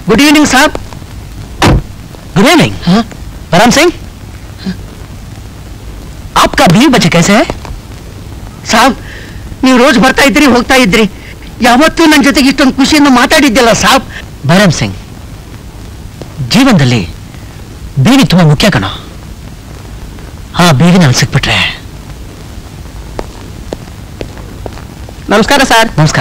Good evening साहब. Good evening. Param Singh, आपका बीवी बच्चे कैसे है? ಸಾಬ್, ನೀವು ರೋಜ್ ಬರ್ತಾ ಇದ್ರಿ ಹೋಗ್ತಾ ಇದ್ರಿ, ಯಾವತ್ತೂ ನನ್ನ ಜೊತೆಗೆ ಇಷ್ಟೊಂದು ಖುಷಿಯಿಂದ ಮಾತಾಡಿದ್ದಿಲ್ಲ ಸಾಬ್. ಭೈರಮ್ ಸಿಂಗ್, ಜೀವನದಲ್ಲಿ ಬೀವಿ ತುಂಬಾ ಮುಖ್ಯ ಕಣ. ಆ ಬೀವಿ ನಾನು ಸಿಕ್ಬಿಟ್ರೆ. ನಮಸ್ಕಾರ ಸರ್. ನಮಸ್ಕಾರ.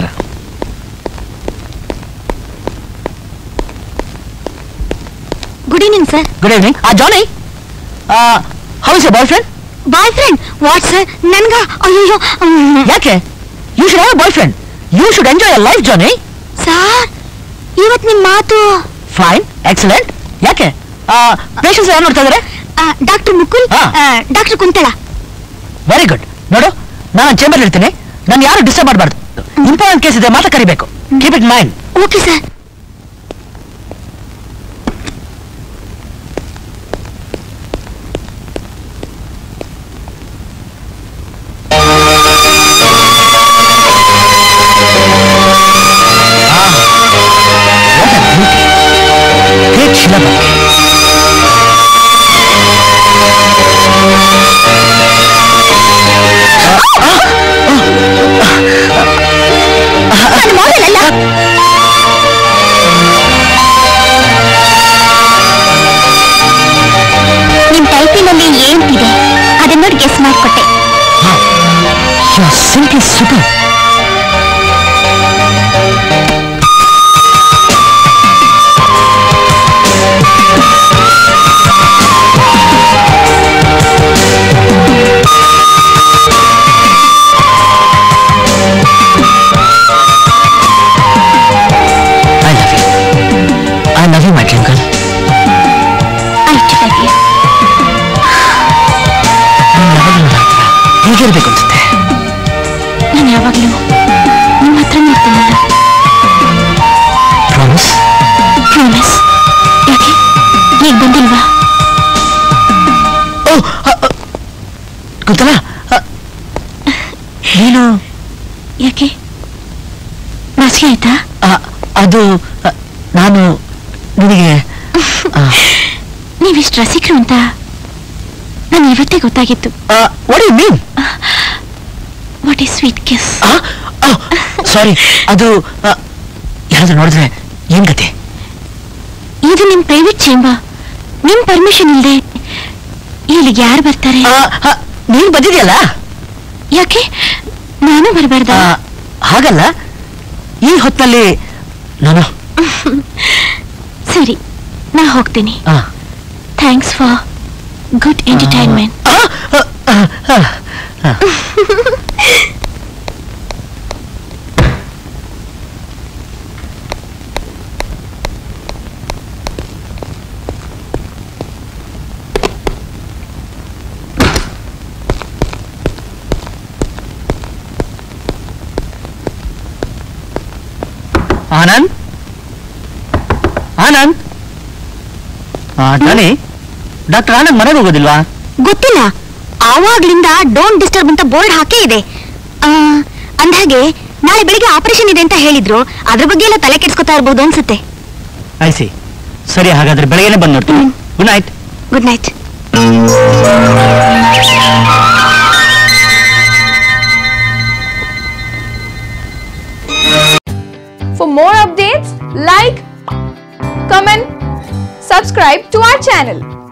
Good evening sir. Good evening. Johnny, how is boyfriend? Boyfriend? What sir? ನನ್ಗ ಅಯ್ಯೋ. ಯಾಕೆ? You should have boyfriend. You should enjoy your life Johnny. Sir, ಇವತ್ ನಿಮ್ ಮಾತು. Fine, excellent. ಯಾಕೆ? ಪೇಷಂಟ್ಸ್ ಯಾರು ನೋಡ್ತಾ ಇದಾರೆ? Doctor Mukul, doctor Kuntala. Very good. ನೋಡು, ನಾನು ಚೇಂಬರ್ ಇರ್ತೀನಿ, ನಾನು ಯಾರು ಡಿಸ್ಟರ್ಬ್ ಮಾಡಬಾರ್ದು. ಇಂಪಾರ್ಟೆಂಟ್ ಕೇಸ್ ಇದೆ, ಮಾತಾ ಕರಿಬೇಕು. Keep it mind. Okay sir. ನಿಮ್ ಟೈಪಿನಲ್ಲಿ ಏನಿದೆ ಅದನ್ನ ನೋಡಿ ಗೆಸ್ ಮಾಡಿಕೊಟ್ಟೆ. Simply super. I love you, my twinkle. I too love you. ಹೀಗಿರ್ಬೇಕು ಅನ್ಸುತ್ತೆ. ನಾನು ಯಾವಾಗಲೂ ನಿಮ್ಮ ಹತ್ರನೇ ಇರ್ತೀನಲ್ಲ. ಪ್ರಾಮಿಸ್? ಪ್ರಾಮಿಸ್. ಯಾಕೆ ಈಗ ಬಂದಿಲ್ವಾ? ಗೊತ್ತಲ್ಲ, ನೀನು ಯಾಕೆ ನಾಚಿಕೆ ಆಯ್ತಾ? ಅದು ನಾನು ನಿನಗೆ ನೀವಿಷ್ಟು ರಸಿಕರು ಅಂತ ನಾನು ಇವತ್ತೇ ಗೊತ್ತಾಗಿತ್ತು. What you mean? What is sweet kiss? Sorry, ಅದು ಯಾರಾದ್ರೂ ನೋಡಿದ್ರೆ ಏನ್ ಗತಿ? ಇದು ನಿಮ್ ಪ್ರೈವೇಟ್ ಚೇಂಬರ್. ನಿಮ್ ಪರ್ಮಿಷನ್ ಇಲ್ಲದೆ ಇಲ್ಲಿಗೆ ಯಾರು ಬರ್ತಾರೆ? ನೀನ್ ಬಂದಿದ್ಯಲ್ಲ. ಯಾಕೆ ನಾನು ಬರಬಾರ್ದ? ಹಾಗಲ್ಲ, ಈ ಹೊತ್ತಲ್ಲಿ ನಾನು. ಸರಿ, ನಾ ಹೋಗ್ತೀನಿ. Thanks for good entertainment. Anand, Anand. Johnny, doctor Anand ಮನೆಗೆ ಹೋಗೋದಿಲ್ವಾ? ಗೊತ್ತಿಲ್ಲ, ಆವಾಗ್ಲಿಂದ ಡೋಂಟ್ ಡಿಸ್ಟರ್ಬ್ ಅಂತ ಬೋರ್ಡ್ ಹಾಕೇ ಇದೆ. ಅಂದ್ಹಾಗೆ ನಾಳೆ ಬೆಳಿಗ್ಗೆ ಆಪರೇಷನ್ ಇದೆ ಅಂತ ಹೇಳಿದ್ರು. ಅದ್ರ ಬಗ್ಗೆ ಎಲ್ಲ ತಲೆ ಕೆಡ್ಸ್ಕೊತಾ ಇರ್ಬೋದು ಅನ್ಸುತ್ತೆ. ಐಸಿ. ಸರಿ, ಹಾಗಾದ್ರೆ ಬೆಳಗ್ಗೆನೆ ಬಂದು ನೋಡ್ತೀನಿ. Good night. Good night. For more updates, like, comment, subscribe to our channel.